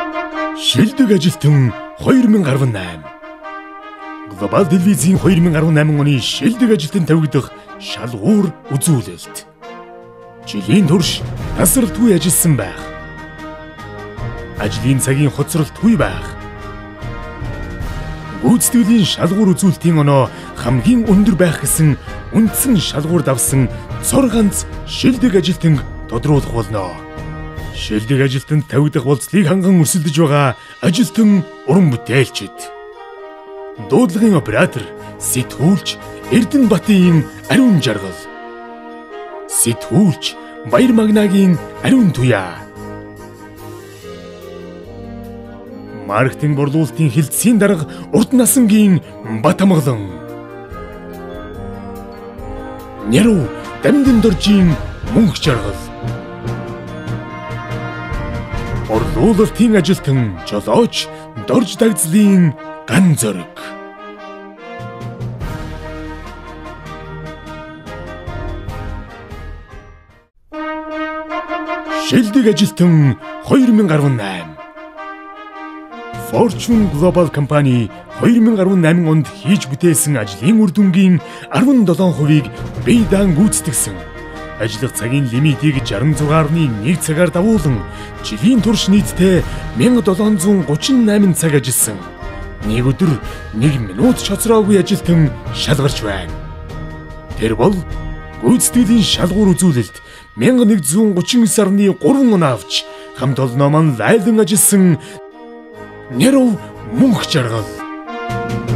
Шилдэг ажилтан 2018. Глобал телевизийн 2018 оны шилдэг ажилтан тавигдах шалгуур үзүүлэлт. Жилийн турш тасралтгүй ажилласан байх. Ажлын цагийн хоцролтгүй байх. Гүйцэтгэлийн шалгуур үзүүлэлтийн оноо хамгийн өндөр байх гэсэн үндсэн шалгуурд авсан цор ганц шилдэг ажилтан тодруулах болно. Шилдэг ажилтанд тавигдах болцлыг ханган өрсөлдөж байгаа ажилтан уран бүтээлчид. Дуудлагын оператор, сэтгүүлч Эрдэнэбатын ариун жаргал. Сэтгүүлч Баяр Магнагийн ариун туяа. Маркетинг борлуулалтын хилцээний дарга Урд Насангийн Бат амгалан. Няруу Дамдын доржийн мөнх жаргал. Борлуулалтын ажилтан жолооч Дорж Дагдлын ган зориг. Шилдэг ажилтан 2018. Fortune Global компани 2018 онд хийж бүтээсэн ажлын үр дүнгийн 17%-ийг Бэйдан гүйцэтгсэн. Ажиллах цагийн лимитийг 66.1 цагаар давуулан жилийн турш нийтдээ 1738 цаг ажилласан. Нэг өдөр 1 минут шоцроогүй ажилтан шалгарч байна. Тэр бол гүйцэтгэлийн шалгуур үзүүлэлт 1139.3 он авч хамт олноо маань лайлан ажилласан Няруу мөнх жаргал.